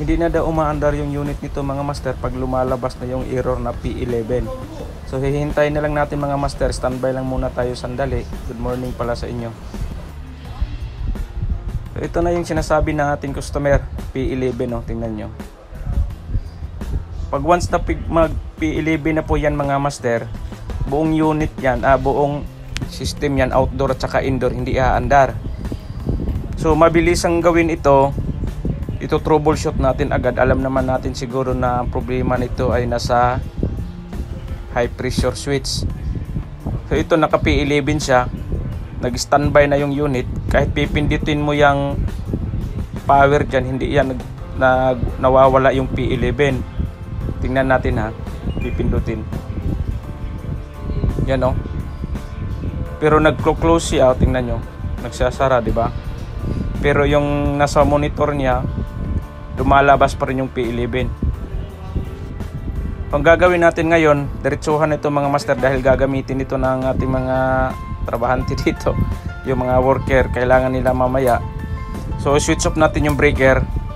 Hindi na daw umaandar yung unit nito mga master pag lumalabas na yung error na P11. So hihintayin na lang natin mga master, standby lang muna tayo sandali. Good morning pala sa inyo. So ito na yung sinasabi ng ating customer, P11 tingnan nyo. Pag once na mag P11 na po yan mga master, buong unit yan, buong system yan, outdoor at saka indoor, hindi aandar. So mabilis ang gawin ito troubleshoot natin agad. Alam naman natin siguro na ang problema nito ay nasa high pressure switch. So ito naka P11 siya, nag standby na yung unit. Kahit pipindutin mo yung power dyan, hindi yan nawawala yung P11. Tingnan natin ha, pipindutin yan pero nagko-close siya, tingnan nyo, nagsasara, di ba? Pero yung nasa monitor niya lumalabas pa rin yung P11. Ang gagawin natin ngayon, diretsuhan ito mga master, dahil gagamitin ito ng ating mga trabahante dito, yung mga worker, kailangan nila mamaya. So switch off natin yung breaker,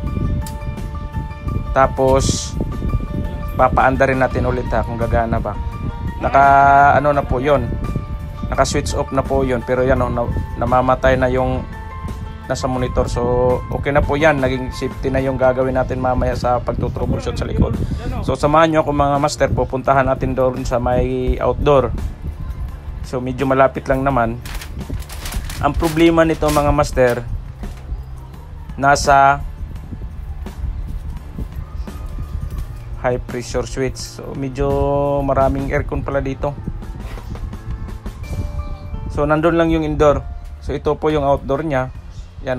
tapos papaandarin natin ulit kung gagana ba. Naka na po yon, naka switch off na po yon, pero yan namamatay na yung nasa monitor. So okay na po yan, naging safety na yung gagawin natin mamaya sa pagtutroubleshoot sa likod. So samahan nyo ako mga master, pupuntahan natin doon sa may outdoor. So medyo malapit lang naman. Ang problema nito mga master, nasa high pressure switch. So medyo maraming aircon pala dito. So nandun lang yung indoor. So ito po yung outdoor nya. Yan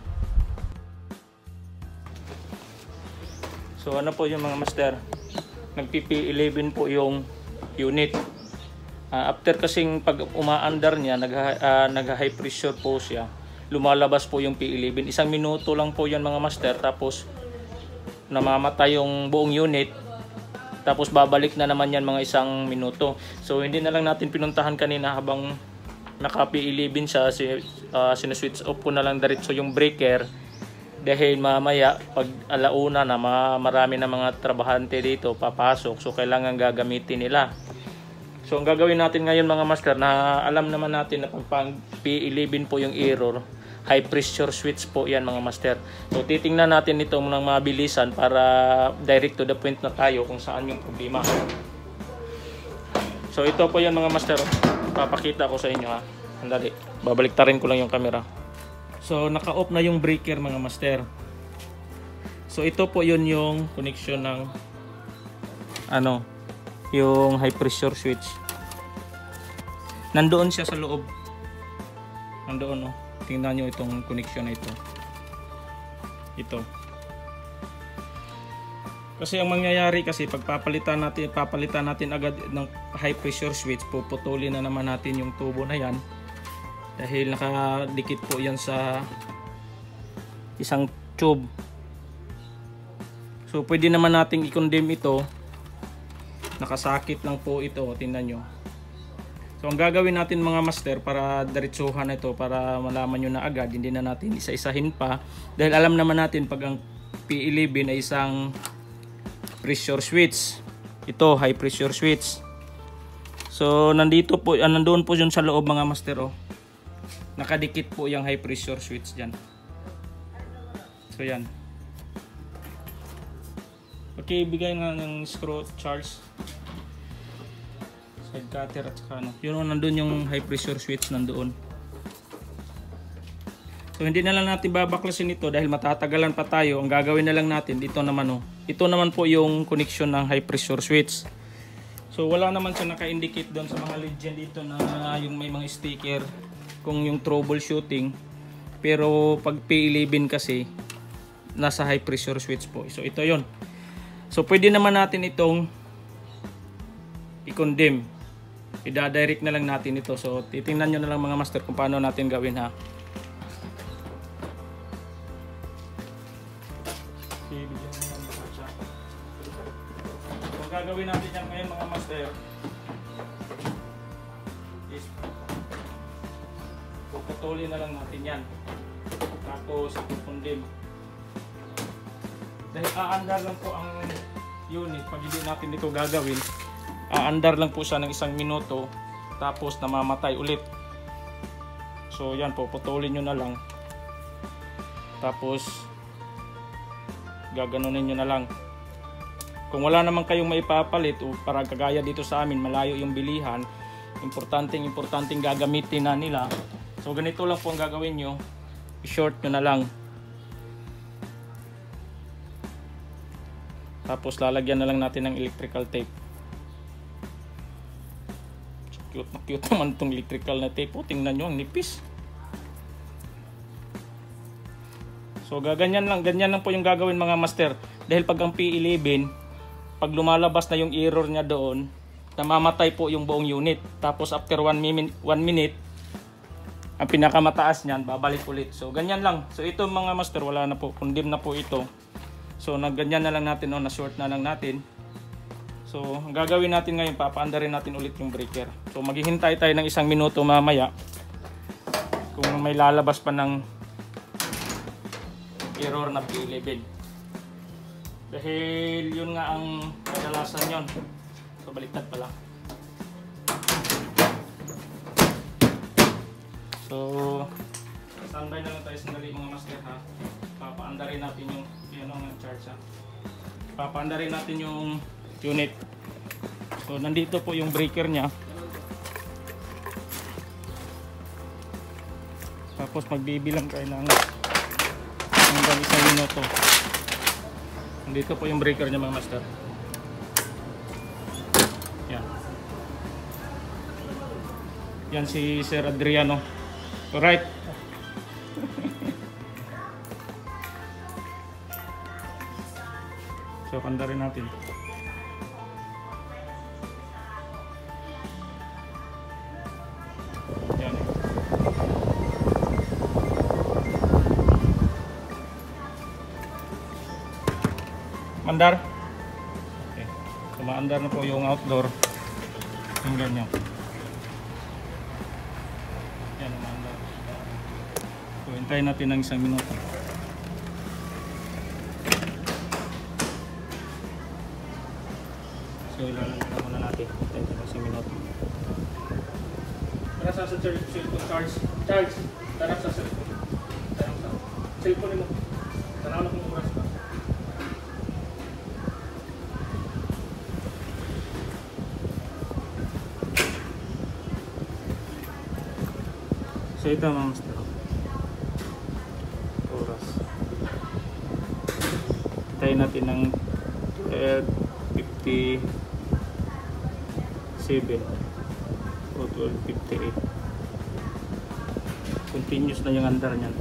So ano po yung mga master, nagpi-P11 po yung unit. After kasing pag umaandar niya, nag-high pressure po siya, lumalabas po yung P11. 1 minuto lang po yan mga master, tapos namamatay yung buong unit, tapos babalik na naman yan mga 1 minuto. So hindi na lang natin pinuntahan kanina habang naka P11 siya, sinuswitch off ko na lang diretso yung breaker, dahil mamaya pag alauna na marami na mga trabahante dito papasok, so kailangan gagamitin nila. So ang gagawin natin ngayon mga master, na alam naman natin na pag P11 po yung error, high pressure switch po yan mga master. So titingnan natin ito ng mabilisan para direct to the point na tayo kung saan yung problema. So ito po yan mga master, papakita ko sa inyo Andali, babaliktarin ko lang yung camera. So naka-off na yung breaker mga master. So ito po yun yung connection ng yung high pressure switch. Nandoon siya sa loob. Nandoon Tingnan nyo itong connection na ito. Ito. Kasi ang mangyayari kasi pag papalitan natin agad ng high pressure switch, puputulin na naman natin yung tubo na yan, dahil nakadikit po yan sa isang tube. So pwede naman nating i-condemn ito, nakasakit lang po ito, tingnan nyo. So ang gagawin natin mga master, para diretsuhan ito, para malaman nyo na agad, hindi na natin isa-isahin pa, dahil alam naman natin pag ang P11 ay isang pressure switch, ito high pressure switch. So nandito po, nandoon po yun sa loob mga master nakadikit po yung high pressure switch dyan. So yan, okay, bigay nga ng screw charge, side cutter at saka yun nandun yung high pressure switch nandoon. So hindi na lang natin babaklasin ito dahil matatagalan pa tayo. Ang gagawin na lang natin dito naman ito naman po yung connection ng high pressure switch. So wala naman siya naka-indicate doon sa mga legend dito na yung may mga sticker kung yung troubleshooting. Pero pag P11 kasi nasa high pressure switch po. So ito yon. So pwede naman natin itong i-condemn. I-direct na lang natin ito. So titingnan nyo na lang mga master kung paano natin gawin Ang gagawin natin yan ngayon mga master is puputulin na lang natin yan, tapos i-condemn. Dahil aandar lang po ang unit, pag hindi natin ito gagawin, aandar lang po siya ng 1 minuto, tapos namamatay ulit. So yan po, putulin nyo na lang. Tapos gaganunin nyo na lang. Kung wala naman kayong maipapalit o para kagaya dito sa amin, malayo yung bilihan, importanteng gagamitin na nila. So ganito lang po ang gagawin nyo, i-short nyo na lang. Tapos lalagyan na lang natin ng electrical tape. Cute na cute naman itong electrical na tape. Tingnan nyo, ang nipis. So ganyan lang po yung gagawin mga master. Dahil pag ang P11, pag lumalabas na yung error niya doon, namamatay po yung buong unit. Tapos after 1 minute, ang pinakamataas niyan, babalik ulit. So ganyan lang. So ito mga master, wala na po. Condemn na po ito. So ganyan na lang natin, na-short na lang natin. So ang gagawin natin ngayon, papaandarin natin ulit yung breaker. So maghihintay tayo ng 1 minuto mamaya. Kung may lalabas pa ng error na P11. Dahil yun nga ang kadalasan yun. So baliktad pala. So standby na lang tayo sandali mga master ha. Papaandarin natin yung charge ha. Papaandarin natin yung unit. So nandito po yung breaker nya. Tapos magbibilang kayo ng hanggang 1 minuto. Nandito po yung breaker nya mga master. Yan. Yan si Sir Adriano. Alright. So pandarin natin. Yan. Mandar. Okay. Kumaandar na po yung outdoor. Yung ganyan. Yan, umaandar. So hintayin natin ng 1 minuto. So ilalagay muna natin. Hintayin natin ng 1 minuto. Tara sa cellphone charge. Charge. Tara sa cellphone. Tara sa cellphone mo. Tara na kung oras pa. So ito mga master. Oras. Hintayin natin ng 12:57 o 12:58. Continuous na yung andar niyan.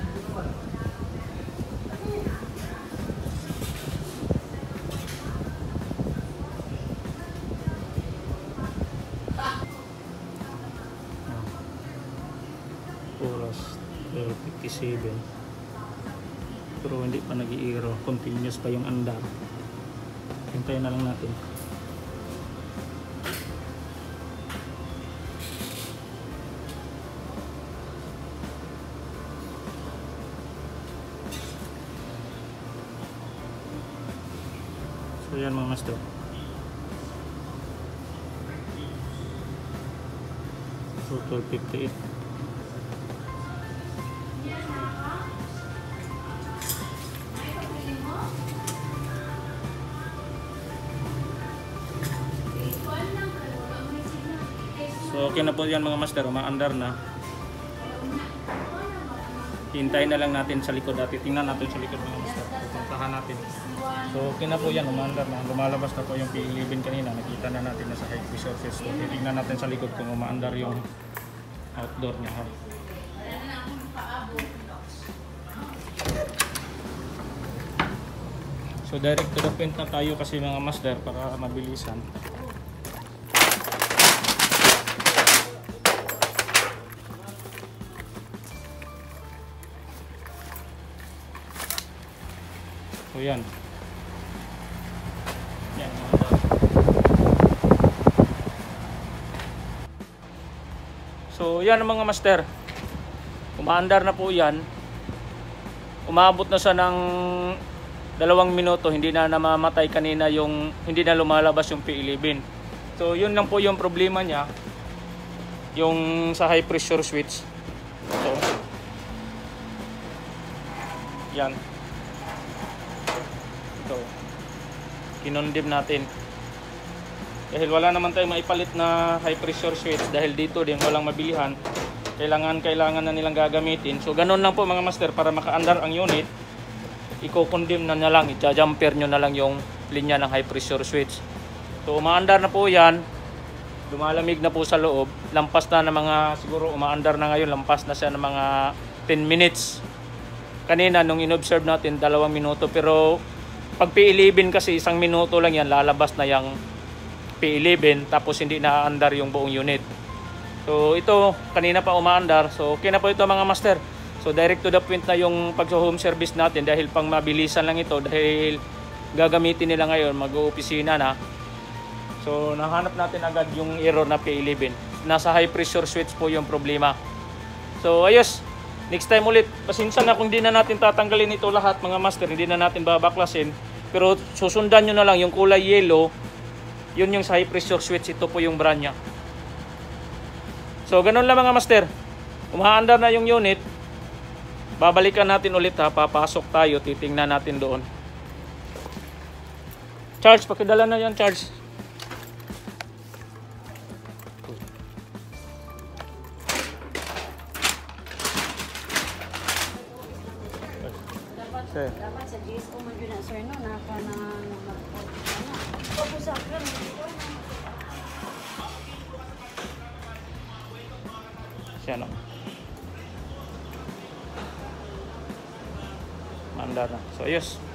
Oras 12:57. Pero hindi pa nag-i-error, continuous pa yung andar. Hintayin na lang natin. So yan mga master. So 12:58. So okay na po yan mga master, umaandar na. Hintayin na lang natin sa likod at tingnan natin sa likod mga master. Pupuntahan natin. So okay na po yan, umaandar na. Lumalabas na po yung P11 kanina. Nakita na natin na sa high resources. So titingnan natin sa likod kung umaandar yung outdoor niya. So direct to the point na tayo kasi mga master para mabilisan. So yan. Yan. So yan ang mga master. Umaandar na po yan. Umabot na siya ng 2 minuto hindi na namamatay kanina yung hindi na lumalabas yung P11. So yun lang po yung problema niya, yung sa high pressure switch. So yan, ito kinondim natin dahil wala naman tayong maipalit na high pressure switch, dahil dito din walang mabilihan, kailangan na nilang gagamitin. So ganun lang po mga master, para maka-andar ang unit, i-condim na lang, i-jumper nyo na lang yung linya ng high pressure switch. So umaandar na po yan, lumalamig na po sa loob, lampas na ng mga, siguro umaandar na ngayon, lampas na siya ng mga 10 minutes. Kanina nung inobserve natin 2 minuto, pero pag P11 kasi 1 minuto lang yan, lalabas na yung P11, tapos hindi na-andar yung buong unit. So ito, kanina pa umaandar, so okay na po ito mga master. So direct to the point na yung pag-home service natin, dahil pang mabilisan lang ito, dahil gagamitin nila ngayon, mag-opisina na. So nahanap natin agad yung error na P11. Nasa high pressure switch po yung problema. So ayos, next time ulit, pasensya na kung hindi na natin tatanggalin ito lahat mga master, hindi na natin babaklasin. Pero susundan nyo na lang yung kulay yellow, yun yung sa high pressure switch, ito po yung brand nya. So ganun lang mga master, umaandar na yung unit, babalikan natin ulit ha, papasok tayo, titingnan natin doon. Charge, pakidala na yan, charge. Dapat sa GSO man yun na, sir, no? Naka na mag-focus ako. Siya no. Mandar na. So ayos.